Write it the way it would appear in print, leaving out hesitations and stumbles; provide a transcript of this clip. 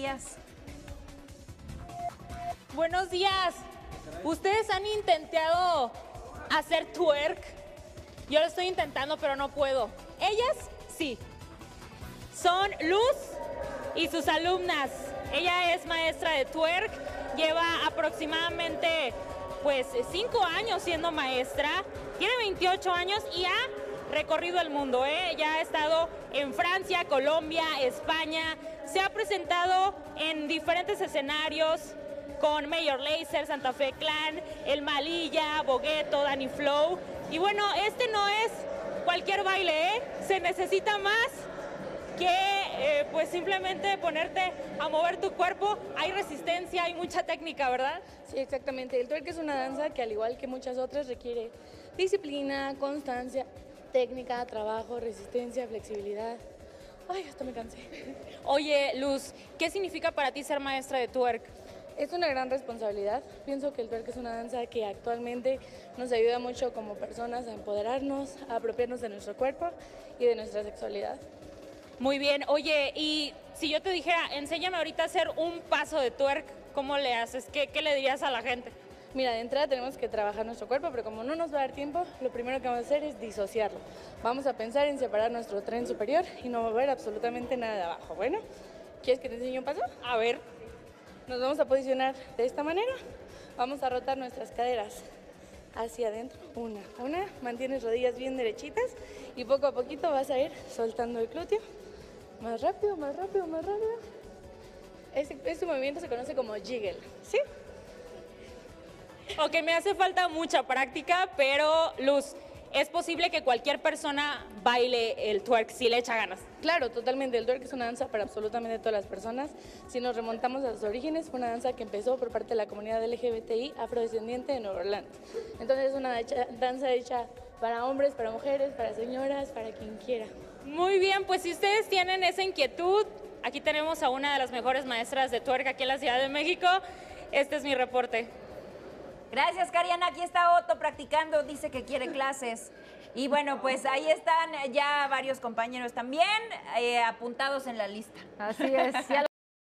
días. Buenos días. ¿Ustedes han intentado hacer twerk? Yo lo estoy intentando, pero no puedo. Ellas sí. Son Luz y sus alumnas. Ella es maestra de twerk, lleva aproximadamente pues 5 años siendo maestra, tiene 28 años y ha recorrido el mundo, ya ha estado en Francia, Colombia, España, se ha presentado en diferentes escenarios con Major Lazer, Santa Fe Clan, El Malilla, Bogueto, Danny Flow. Y bueno, este no es cualquier baile, se necesita más que pues simplemente ponerte a mover tu cuerpo. Hay resistencia, hay mucha técnica, ¿verdad? Sí, exactamente. El twerk es una danza que, al igual que muchas otras, requiere disciplina, constancia, técnica, trabajo, resistencia, flexibilidad. Ay, hasta me cansé. Oye, Luz, ¿qué significa para ti ser maestra de twerk? Es una gran responsabilidad. Pienso que el twerk es una danza que actualmente nos ayuda mucho como personas a empoderarnos, a apropiarnos de nuestro cuerpo y de nuestra sexualidad. Muy bien. Oye, y si yo te dijera, enséñame ahorita a hacer un paso de twerk, ¿cómo le haces? ¿Qué le dirías a la gente? Mira, de entrada tenemos que trabajar nuestro cuerpo, pero como no nos va a dar tiempo, lo primero que vamos a hacer es disociarlo. Vamos a pensar en separar nuestro tren superior y no mover absolutamente nada de abajo. Bueno, ¿quieres que te enseñe un paso? A ver. Nos vamos a posicionar de esta manera. Vamos a rotar nuestras caderas hacia adentro. Una. Mantienes rodillas bien derechitas y poco a poquito vas a ir soltando el glúteo. Más rápido, más rápido, más rápido. Este movimiento se conoce como jiggle, ¿sí? Ok, me hace falta mucha práctica, pero Luz, ¿es posible que cualquier persona baile el twerk si le echa ganas? Claro, totalmente. El twerk es una danza para absolutamente todas las personas. Si nos remontamos a sus orígenes, fue una danza que empezó por parte de la comunidad LGBTI afrodescendiente de Nueva Orleans. Entonces es una danza hecha para hombres, para mujeres, para señoras, para quien quiera. Muy bien, pues si ustedes tienen esa inquietud, aquí tenemos a una de las mejores maestras de twerk aquí en la Ciudad de México. Este es mi reporte. Gracias, Kariana. Aquí está Otto practicando, dice que quiere clases. Y bueno, pues ahí están ya varios compañeros también apuntados en la lista. Así es.